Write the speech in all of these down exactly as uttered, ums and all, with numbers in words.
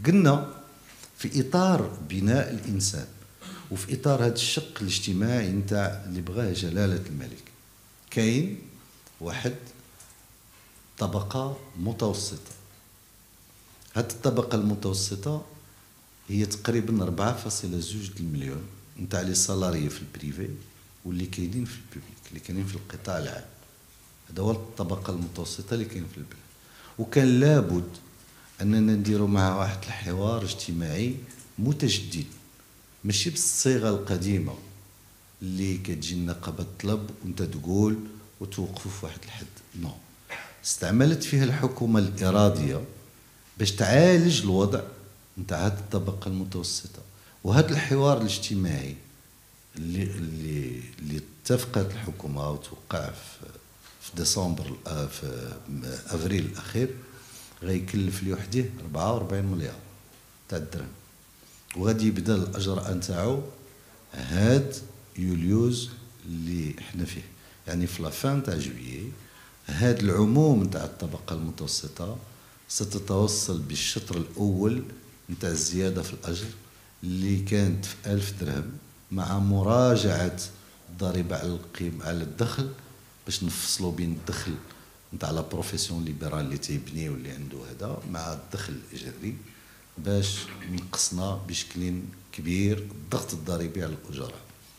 قلنا في اطار بناء الانسان وفي اطار هذا الشق الاجتماعي نتاع اللي بغاه جلاله الملك، كاين واحد طبقه متوسطه. هذه الطبقه المتوسطه هي تقريبا أربعة فاصلة جوج المليون نتاع لي سالاريي في البريفي واللي كاينين في البوبليك، اللي كاينين في القطاع العام. هذا هو الطبقه المتوسطه اللي كاين في البلاد، وكان لابد اننا نديروا معها واحد الحوار اجتماعي متجدد، ماشي بالصيغه القديمه اللي كتجي النقابه تطلب وانت تقول وتوقفوا في واحد الحد. نو، استعملت فيها الحكومه الاراديه باش تعالج الوضع نتاع هذه الطبقه المتوسطه. وهذا الحوار الاجتماعي اللي اللي اللي اتفقت الحكومه وتوقع في في ديسمبر في افريل الاخير غيكلف لوحده أربعة وأربعين مليار تاع الدرهم، وغادي يبدا الاجراء نتاعو هاد يوليوز اللي حنا فيه، يعني في لافان تاع جويي. هاد العموم نتاع الطبقه المتوسطه ستتوصل بالشطر الاول نتاع الزياده في الاجر اللي كانت في ألف درهم، مع مراجعه الضريبه على القيم على الدخل باش نفصلوا بين الدخل نتاع لا بروفيسيون ليبرال اللي تيبني واللي عنده هذا مع الدخل الاجاري، باش نقصنا بشكل كبير الضغط الضريبي على الاجراء.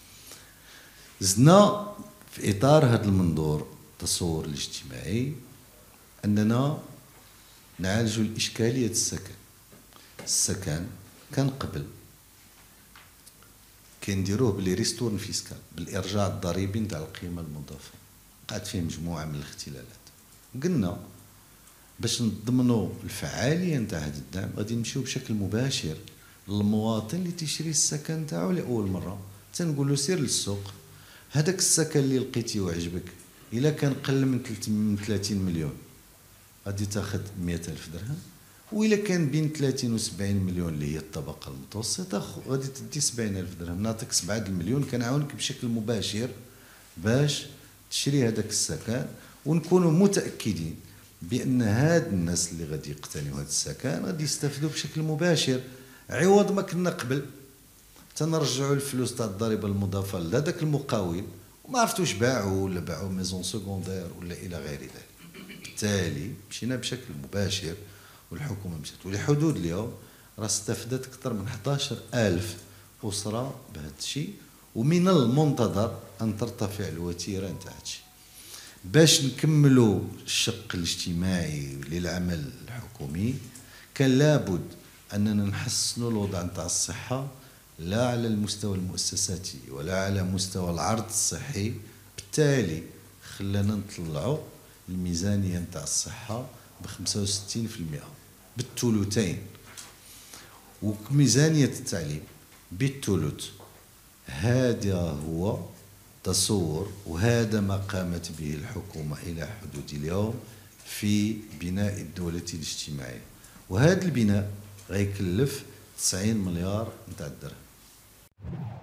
زدنا في اطار هذا المنظور التصور الاجتماعي اننا نعالجوا الاشكاليه السكن. السكن كان قبل كنديروه بلي ريستورن فيسكال، بالارجاع الضريبي نتاع القيمه المضافه، قعدت فيه مجموعه من الاختلالات. قلنا باش نضمنوا الفعاليه نتاع هذا الدعم غادي نمشيو بشكل مباشر للمواطن اللي تيشري السكن نتاعو لاول مره، تنقول له سير للسوق، هذاك السكن اللي لقيتيه وعجبك الا كان قل من ثلاثين مليون غادي تاخذ مئة ألف درهم، وإلا كان بين ثلاثين و سبعين مليون اللي هي الطبقة المتوسطة غادي تدي سبعين ألف درهم. نعطيك سبعة المليون كنعاونك بشكل مباشر باش تشري هذاك السكن، ونكونوا متأكدين بأن هاد الناس اللي غادي يقتنيوا هذا السكن غادي يستافدوا بشكل مباشر، عوض ما كنا قبل تنرجعوا الفلوس تاع الضريبة المضافة لهذاك المقاول وما عرفتوش باعوا ولا باعوا ميزون سكوندير ولا إلى غير ذلك. بالتالي مشينا بشكل مباشر والحكومه مشات، ولحدود اليوم راه استفدت اكثر من أحد عشر ألف اسره بهذا الشيء، ومن المنتظر ان ترتفع الوتيره نتاع هذا الشيء. باش نكملوا الشق الاجتماعي للعمل الحكومي كان لابد اننا نحسنوا الوضع نتاع الصحه، لا على المستوى المؤسساتي ولا على مستوى العرض الصحي. بالتالي خلانا نطلعوا الميزانيه نتاع الصحه ب خمسة وستين بالمئة بالثلثين، وميزانيه التعليم بالثلث. هذا هو تصور وهذا ما قامت به الحكومه الى حدود اليوم في بناء الدوله الاجتماعيه، وهذا البناء غيكلف تسعين مليار نتاع الدرهم.